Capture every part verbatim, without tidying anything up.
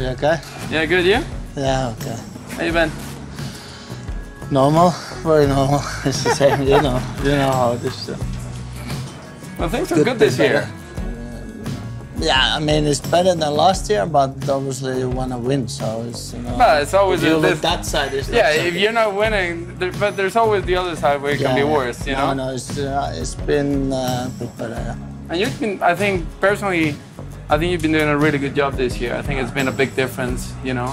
You okay? Yeah, good, you? Yeah, okay. How you been? Normal, very normal. It's the same, you know. You know how it is. Uh, Well, things are good, this year. Yeah, I mean it's better than last year, but obviously you want to win, so it's you know. But it's always if you a look diff- that side. It's Yeah, not so if good. you're not winning, there, but there's always the other side where it can Yeah, be yeah. worse, you no, know? No, it's uh, it's been uh, a bit better. Yeah. And you've been, I think, personally, I think you've been doing a really good job this year. I think it's been a big difference, you know?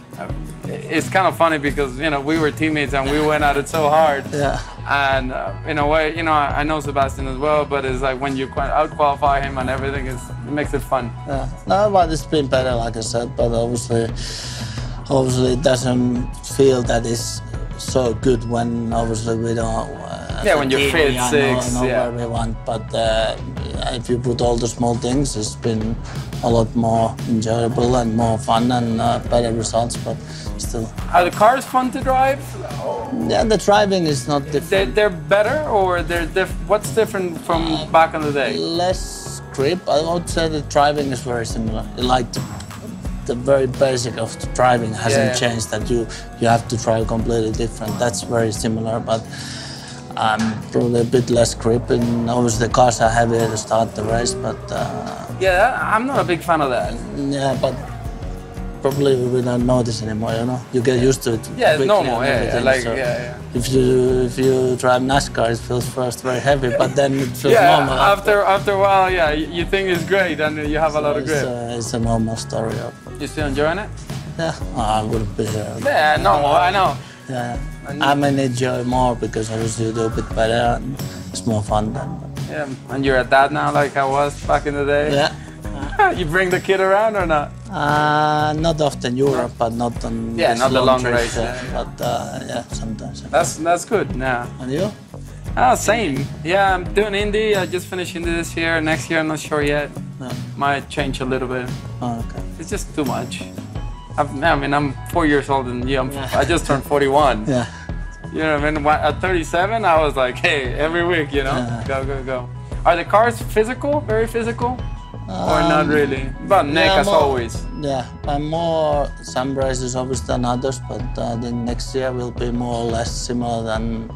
It's kind of funny because, you know, we were teammates and we went at it so hard. Yeah. And uh, in a way, you know, I know Sebastian as well, but it's like when you out-qualify him and everything, it's, it makes it fun. Yeah. No, but it's been better, like I said. But obviously, obviously, it doesn't feel that it's so good when obviously we don't. Uh, Yeah, when you're fit, yeah, six, know, know yeah. where we want. But uh, if you put all the small things, it's been a lot more enjoyable and more fun and uh, better results. But still, Are the cars fun to drive? yeah, the driving is not They, different. they're better, or they're diff- what's different from back in the day? Less grip. I would say the driving is very similar. Like the, the very basic of the driving hasn't Yeah, yeah. changed. That you you have to drive completely different. That's very similar, but um, probably a bit less grip. And obviously the cars are heavier to start the race. But uh, Yeah, I'm not a big fan of that. yeah, but probably we don't notice anymore. You know, you get used to it. Yeah, it's quickly normal. and Yeah, yeah, everything, like so yeah, yeah. If you if you drive NASCAR, it feels first very heavy, but then it feels Yeah, normal. after after a while, yeah, you you think it's great and you have a lot of It's, grip. uh, it's a normal story. Of, You still enjoying it? yeah, I wouldn't be here. Yeah, normal. I know. Yeah, I mean enjoy more because obviously you do a bit better and it's more fun then. Yeah, and you're a dad now, like I was back in the day. Yeah. You bring the kid around or not? Uh, not often Europe, but not on Yeah, these not the long trips, race, yeah. yeah, yeah. But uh, yeah, sometimes. That's that's good. Yeah. And you? Ah, same. Yeah, I'm doing Indy. I just finished Indy this year. Next year, I'm not sure yet. No. Might change a little bit. Oh, okay. It's just too much. I've, I mean, I'm four years older than you. I'm, Yeah. I just turned forty-one. Yeah. You know, I mean, wh- at thirty-seven, I was like, hey, every week, you know, Yeah. go, go, go. Are the cars physical, very physical? Or not Um, really? But Nick, yeah, as more- always. Yeah, and more some races obviously than others, but uh, I think next year will be more or less similar than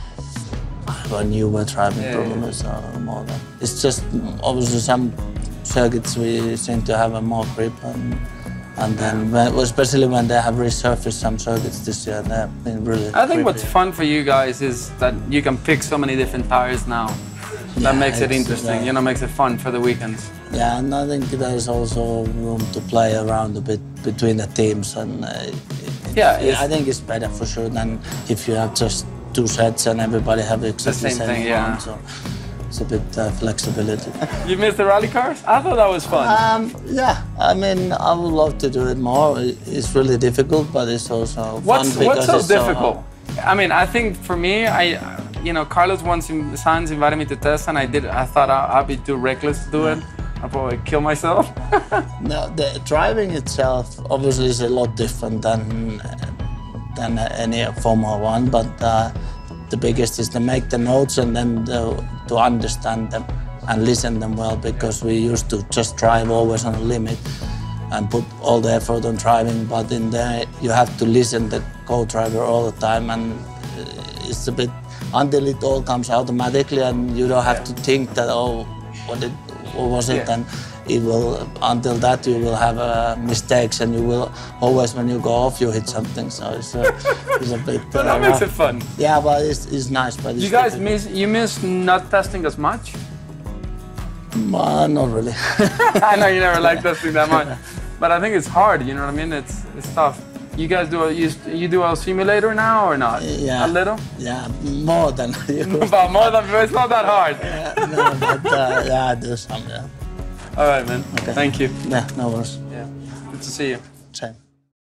when you were driving, Yeah, probably. So more than it's just obviously some circuits we seem to have a more grip, and and then when, especially when they have resurfaced some circuits this year, they've been really. I think what's grippy. fun for you guys is that you can pick so many different tires now. That Yeah, makes it it's- interesting, yeah. you know, makes it fun for the weekends. Yeah, and I think there's also room to play around a bit between the teams, and uh, it- Yeah, it's- I think it's better for sure than if you have just two sets and everybody have exactly same thing, one, yeah. So it's a bit uh, flexibility. You missed the rally cars? I thought that was fun. um, yeah, I mean, I would love to do it more. It- It's really difficult, but it's also fun what's because what's so it's difficult? I mean, I think for me, I, you know, Carlos once in, Sainz invited me to test, and I did. I thought I, I'd be too reckless to do it. I'd probably kill myself. No, the driving itself obviously is a lot different than than any Formula One, but uh, the biggest is to make the notes and then the, to understand them and listen them well, because we used to just drive always on a limit and put all the effort on driving, but in there you have to listen the co-driver all the time, and it's a bit until it all comes automatically and you don't have to think that, oh, what did what was it, Yeah. and it will, until that you will have uh, mistakes, and you will always, when you go off, you hit something. So it's a, it's a bit. But that uh, makes rough. it fun. Yeah, but it's, it's nice. But it's You guys difficult. miss you miss not testing as much. Uh, not really. I know you never like testing that much, but I think it's hard. You know what I mean? It's it's tough. You guys do a you, you do a simulator now or not? Yeah. A little. Yeah, more than you. But more than it's not that hard. Yeah, no, but uh, yeah, I do some. Yeah. All right, man. Okay. Thank you. Yeah, no worries. Yeah. Good to see you. Same.